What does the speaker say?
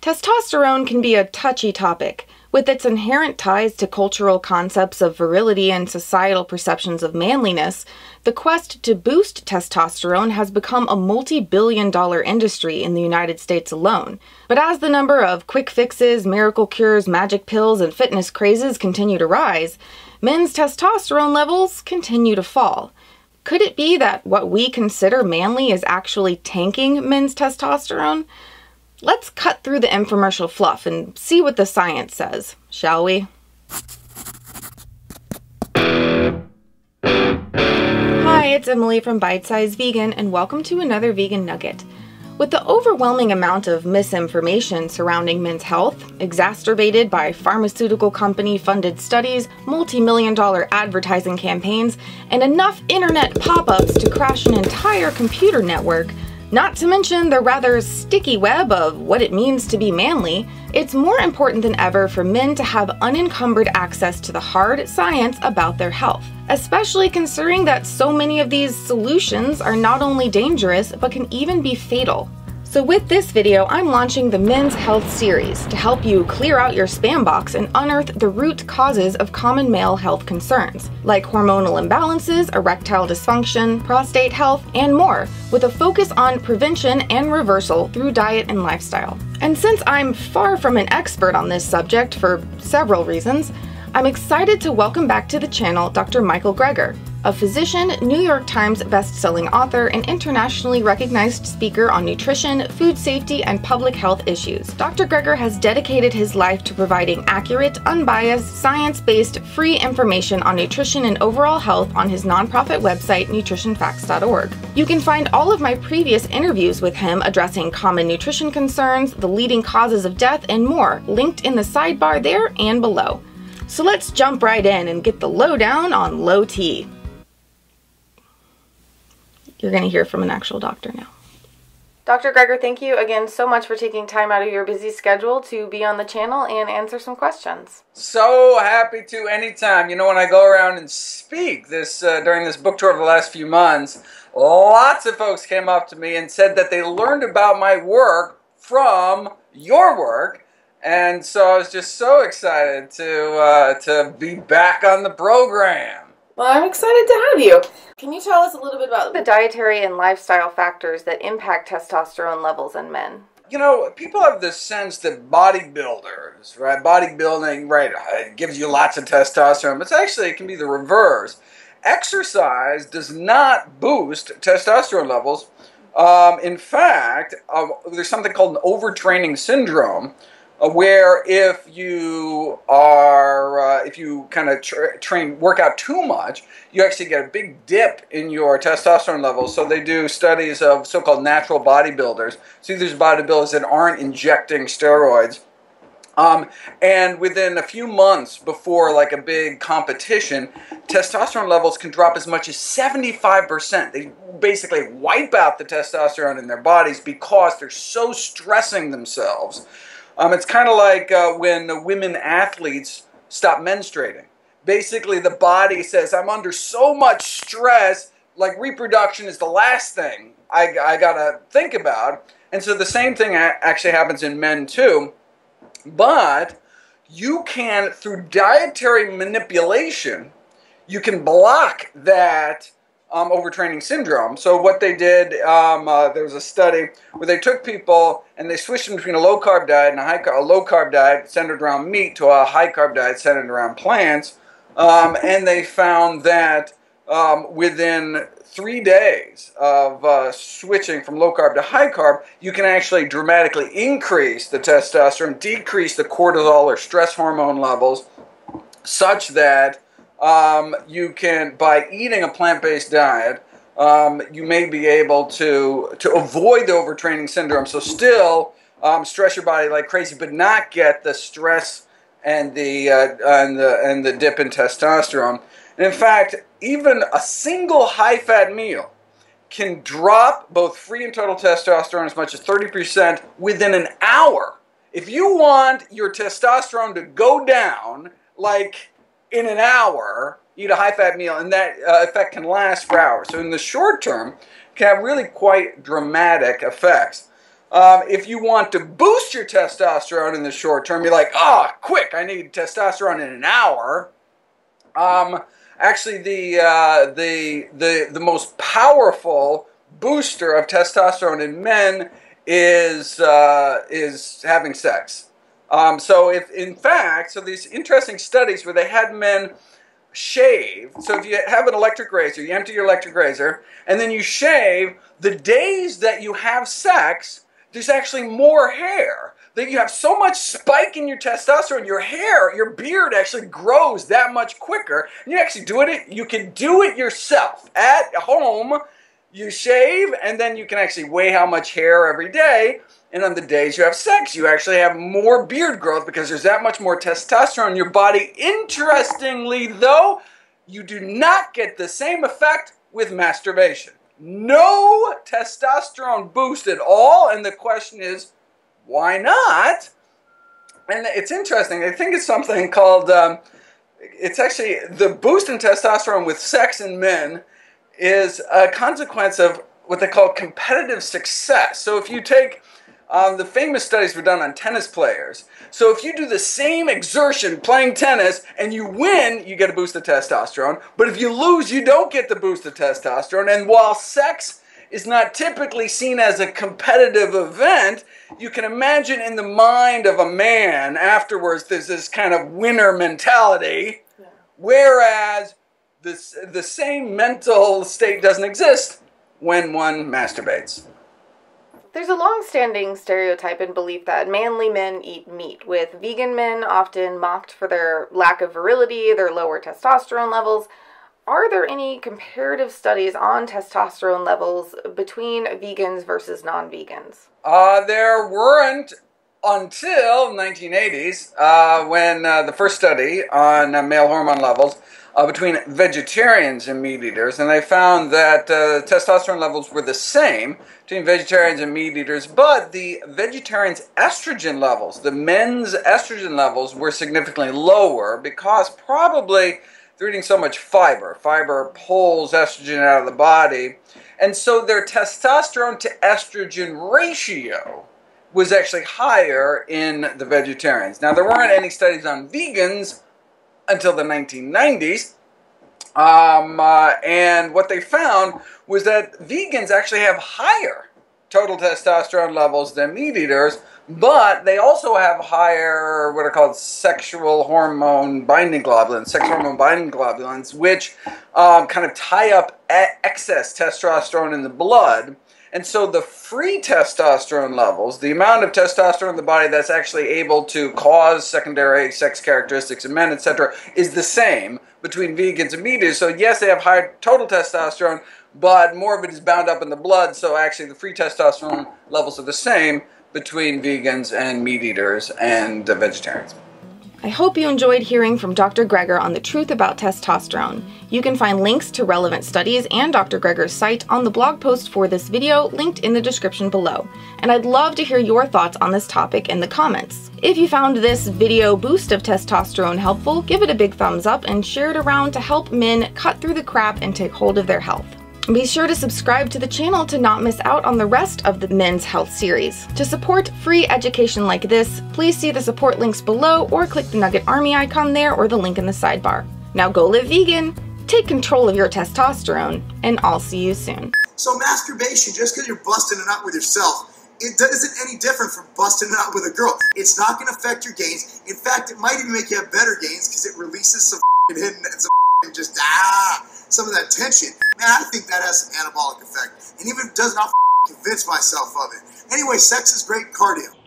Testosterone can be a touchy topic. With its inherent ties to cultural concepts of virility and societal perceptions of manliness, the quest to boost testosterone has become a multi-billion-dollar industry in the United States alone. But as the number of quick fixes, miracle cures, magic pills, and fitness crazes continue to rise, men's testosterone levels continue to fall. Could it be that what we consider manly is actually tanking men's testosterone? Let's cut through the infomercial fluff and see what the science says, shall we? Hi, it's Emily from Bite Size Vegan, and welcome to another Vegan Nugget. With the overwhelming amount of misinformation surrounding men's health, exacerbated by pharmaceutical company-funded studies, multi-million-dollar advertising campaigns, and enough internet pop-ups to crash an entire computer network, not to mention the rather sticky web of what it means to be manly, it's more important than ever for men to have unencumbered access to the hard science about their health, especially considering that so many of these solutions are not only dangerous, but can even be fatal. So with this video, I'm launching the Men's Health series to help you clear out your spam box and unearth the root causes of common male health concerns, like hormonal imbalances, erectile dysfunction, prostate health, and more, with a focus on prevention and reversal through diet and lifestyle. And since I'm far from an expert on this subject for several reasons, I'm excited to welcome back to the channel Dr. Michael Greger, a physician, New York Times best-selling author, and internationally recognized speaker on nutrition, food safety, and public health issues. Dr. Greger has dedicated his life to providing accurate, unbiased, science-based, free information on nutrition and overall health on his nonprofit website, nutritionfacts.org. You can find all of my previous interviews with him addressing common nutrition concerns, the leading causes of death, and more, linked in the sidebar there and below. So let's jump right in and get the lowdown on low T. You're going to hear from an actual doctor now. Dr. Greger, thank you again so much for taking time out of your busy schedule to be on the channel and answer some questions. So happy to, anytime. You know, when I go around and speak during this book tour of the last few months, lots of folks came up to me and said that they learned about my work from your work. And so I was just so excited to be back on the program. Well, I'm excited to have you. Can you tell us a little bit about the dietary and lifestyle factors that impact testosterone levels in men? You know, people have this sense that bodybuilders, right? Bodybuilding, right, it gives you lots of testosterone, but it can be the reverse. Exercise does not boost testosterone levels. In fact, there's something called an overtraining syndrome, where if you kind of work out too much, you actually get a big dip in your testosterone levels. So they do studies of so-called natural bodybuilders. So these bodybuilders that aren't injecting steroids. And within a few months before like a big competition, testosterone levels can drop as much as 75%. They basically wipe out the testosterone in their bodies because they're so stressing themselves. It's kind of like when women athletes stop menstruating. Basically, the body says, I'm under so much stress, like reproduction is the last thing I gotta think about. And so the same thing actually happens in men too. But you can, through dietary manipulation, you can block that overtraining syndrome. So what they did, there was a study where they took people and they switched them between a low-carb diet and a low-carb diet centered around meat to a high-carb diet centered around plants, and they found that within 3 days of switching from low-carb to high-carb, you can actually dramatically increase the testosterone, decrease the cortisol or stress hormone levels, such that you can, by eating a plant-based diet, you may be able to avoid the overtraining syndrome. So still stress your body like crazy, but not get the stress and the dip in testosterone. And in fact, even a single high-fat meal can drop both free and total testosterone as much as 30% within an hour. If you want your testosterone to go down, like in an hour, eat a high-fat meal, and that effect can last for hours. So in the short term, it can have really quite dramatic effects. If you want to boost your testosterone in the short term, you're like, oh, quick, I need testosterone in an hour. Actually, the most powerful booster of testosterone in men is having sex. So these interesting studies where they had men shave. So if you have an electric razor, you empty your electric razor, and then you shave, the days that you have sex, there's actually more hair. That you have so much spike in your testosterone, your hair, your beard actually grows that much quicker. And you actually you can do it yourself at home. You shave, and then you can actually weigh how much hair every day. And on the days you have sex, you actually have more beard growth because there's that much more testosterone in your body. Interestingly, though, you do not get the same effect with masturbation. No testosterone boost at all, and the question is, why not? And it's interesting. I think it's something called, it's actually the boost in testosterone with sex in men is a consequence of what they call competitive success. So if you take the famous studies were done on tennis players. So if you do the same exertion playing tennis and you win, you get a boost of testosterone. But if you lose, you don't get the boost of testosterone. And while sex is not typically seen as a competitive event, you can imagine in the mind of a man afterwards there's this kind of winner mentality, whereas the same mental state doesn't exist when one masturbates. There's a long-standing stereotype and belief that manly men eat meat, with vegan men often mocked for their lack of virility, their lower testosterone levels. Are there any comparative studies on testosterone levels between vegans versus non-vegans? There weren't until 1980s when the first study on male hormone levels between vegetarians and meat eaters, and they found that testosterone levels were the same between vegetarians and meat eaters, but the vegetarians' estrogen levels, the men's estrogen levels, were significantly lower because probably they're eating so much fiber. Fiber pulls estrogen out of the body, and so their testosterone to estrogen ratio was actually higher in the vegetarians. Now, there weren't any studies on vegans until the 1990s, and what they found was that vegans actually have higher total testosterone levels than meat eaters, but they also have higher what are called sexual hormone binding globulins, sex hormone binding globulins, which kind of tie up excess testosterone in the blood. And so the free testosterone levels, the amount of testosterone in the body that's actually able to cause secondary sex characteristics in men, etc., is the same between vegans and meat eaters. So yes, they have higher total testosterone, but more of it is bound up in the blood. So actually the free testosterone levels are the same between vegans and meat eaters and vegetarians. I hope you enjoyed hearing from Dr. Greger on the truth about testosterone. You can find links to relevant studies and Dr. Greger's site on the blog post for this video, linked in the description below. And I'd love to hear your thoughts on this topic in the comments. If you found this video boost of testosterone helpful, give it a big thumbs up and share it around to help men cut through the crap and take hold of their health. Be sure to subscribe to the channel to not miss out on the rest of the Men's Health series. To support free education like this, please see the support links below or click the Nugget Army icon there or the link in the sidebar. Now go live vegan, take control of your testosterone, and I'll see you soon. So masturbation, just because you're busting it out with yourself, it isn't any different from busting it out with a girl. It's not going to affect your gains. In fact, it might even make you have better gains because it releases some hidden, just some of that tension. Man, I think that has an anabolic effect. And even if it does not convince myself of it. Anyway, sex is great cardio.